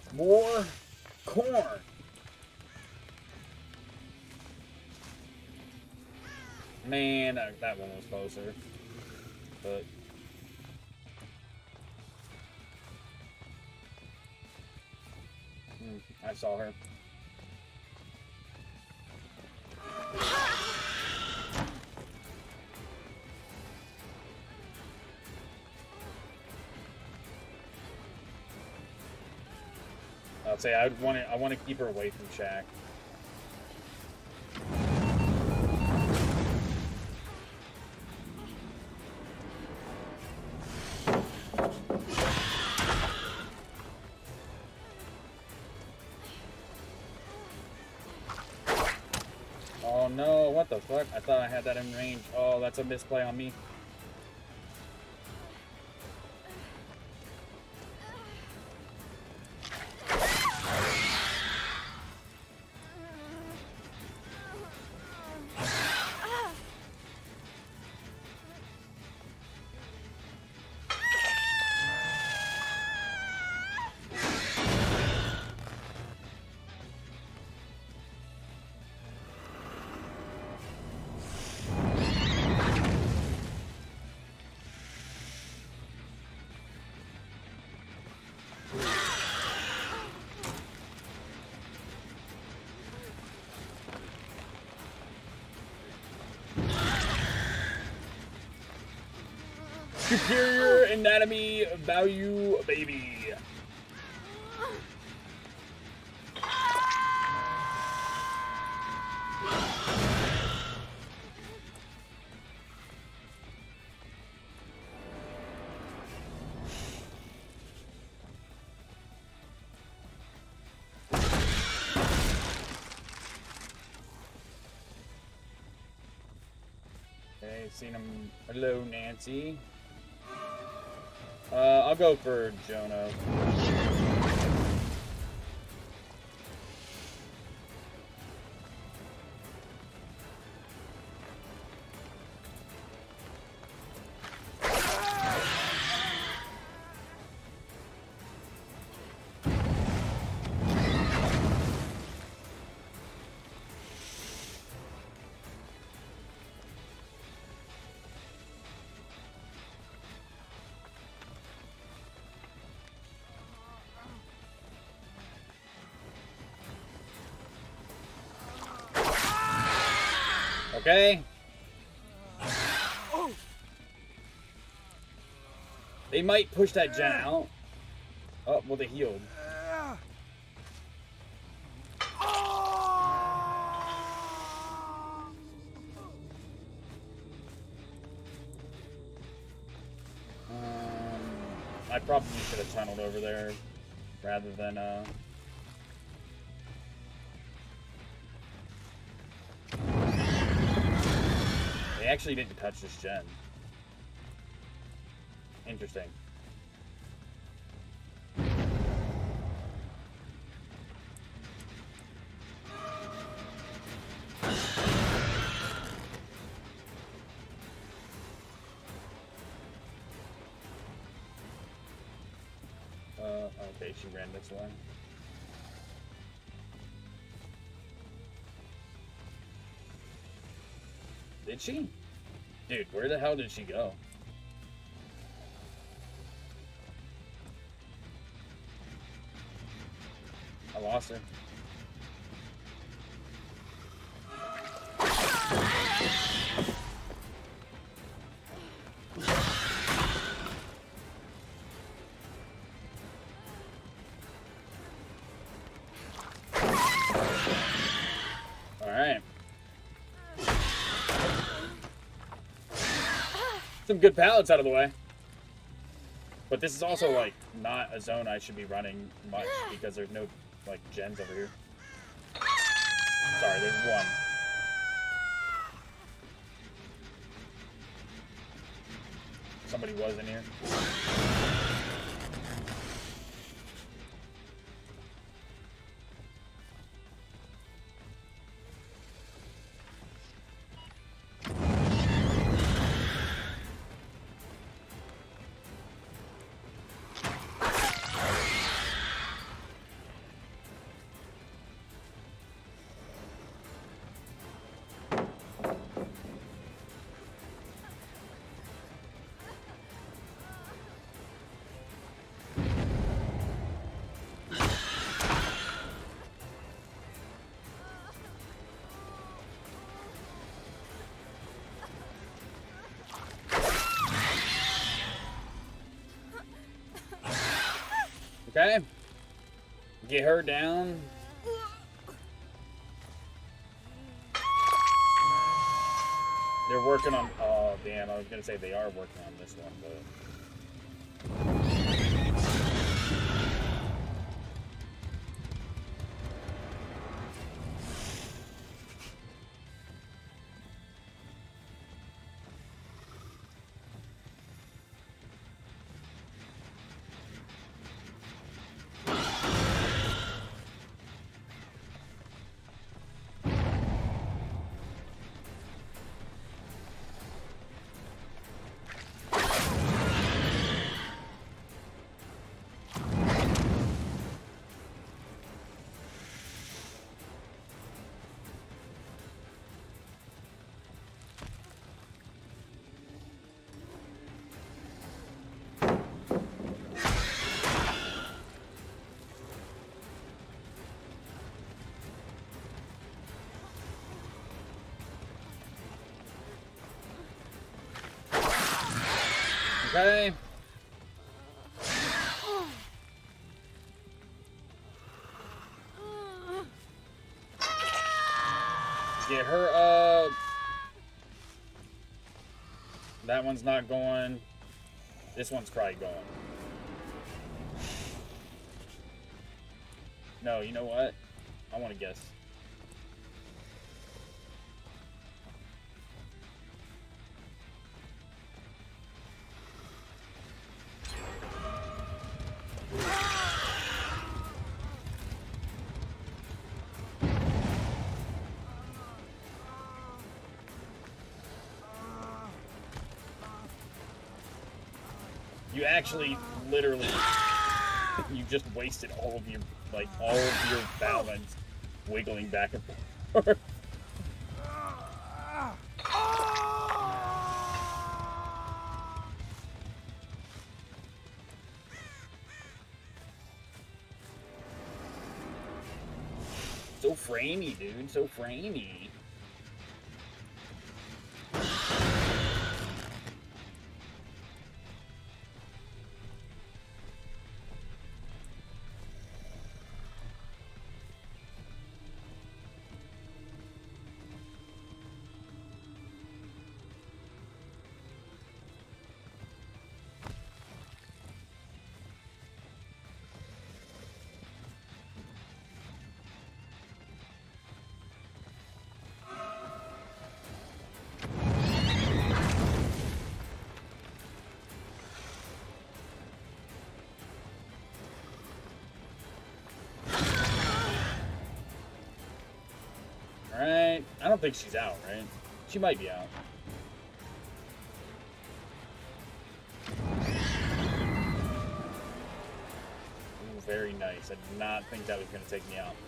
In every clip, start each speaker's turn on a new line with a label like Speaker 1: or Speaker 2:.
Speaker 1: More corn. Man, that one was closer. But I saw her. I'd say I want to keep her away from Shaq. Oh no, what the fuck? I thought I had that in range. Oh, that's a misplay on me. Superior anatomy value, baby. Okay, seen him. Hello, Nancy. I'll go for Jonah. Okay. They might push that gen out. Oh, well, they healed. I probably should have tunneled over there rather than, They actually didn't touch this gen. Interesting. Okay, she ran this way. Did she? Dude, where the hell did she go? I lost her. Some good pallets out of the way. But this is also, like, not a zone I should be running much because there's no, like, gens over here. Sorry, there's one. Somebody was in here. Okay. Get her down. They're working on... Oh, damn. I was going to say they are working on this one, but... Okay. Get her up. That one's not going. This one's probably going. No, you know what? I want to guess. You actually, literally, you just wasted all of your, all of your balance wiggling back and forth. So framey, dude, so framey. Alright, I don't think she's out, right? She might be out. Ooh, very nice. I did not think that was going to take me out.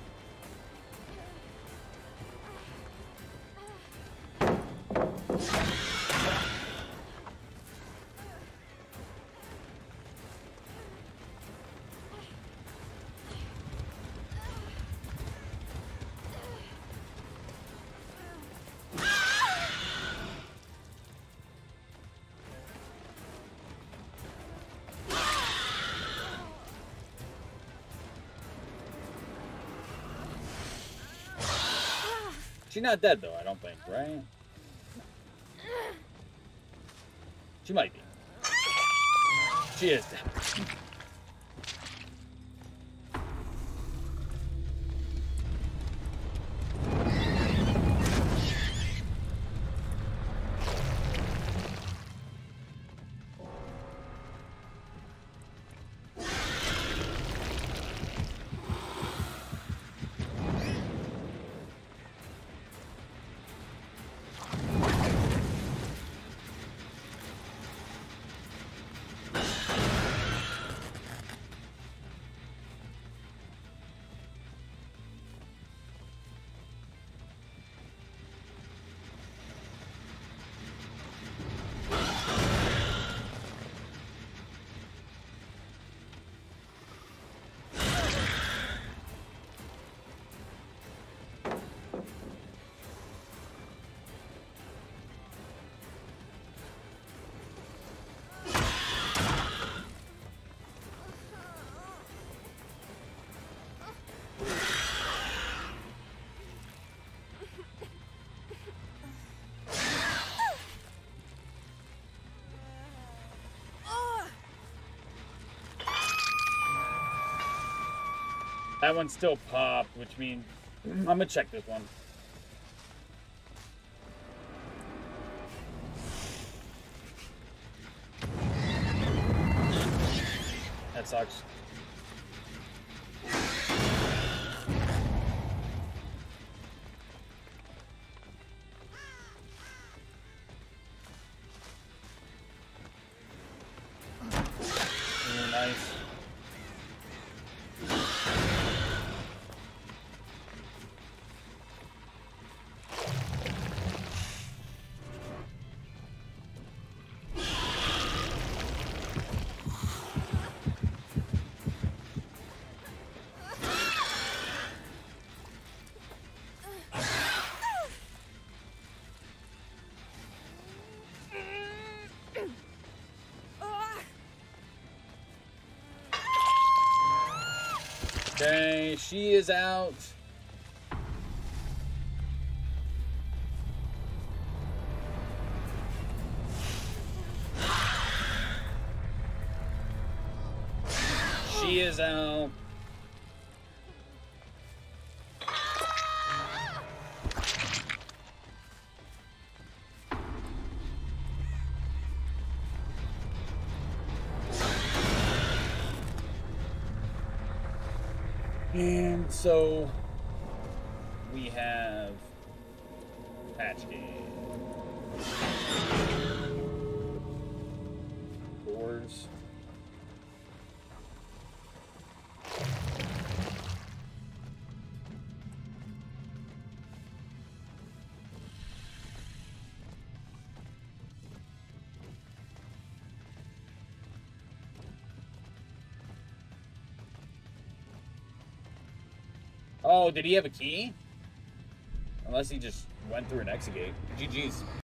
Speaker 1: She's not dead, though, I don't think, right? She might be. She is dead. That one's still popped, which means I'm gonna check this one. That sucks. Nice. Okay, she is out. She is out. And so we have patch game. Doors. Oh, did he have a key? Unless he just went through an exit gate. GG's.